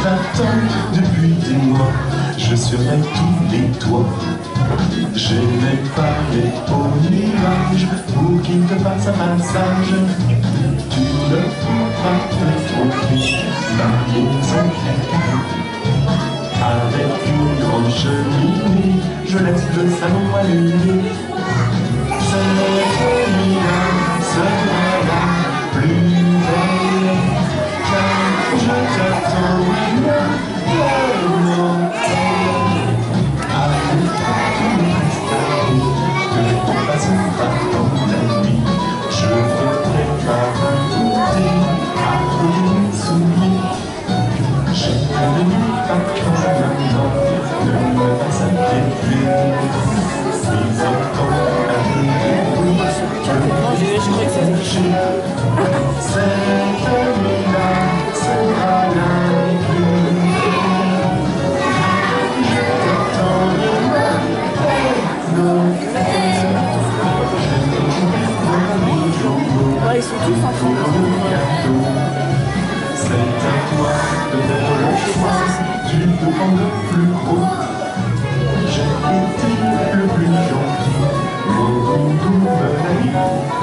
t'attends depuis des mois, je surveille tous les toits. Je n'ai pas les hauts nuages pour qu'ils te fassent un massage. Tu ne pourras te tromper, ma maison est carrée. Avec une grande cheminée, je laisse le salon allumé. Cette nuit-là sera la plus belle, car je t'attends vraiment. Avec ta cristal, que passera dans la nuit, je te prépare un goûter à mes souvenirs. Je ne dis pas quand maintenant, ne me pas s'inquiéter. Les enfants arrivent, je crois que c'est cette nuit-là sera la plus belle. Je t'attends ils sont tous en train c'est à toi de faire le choix, tu peux prendre le plus gros. J'ai été le plus gentil, au bout de la vie.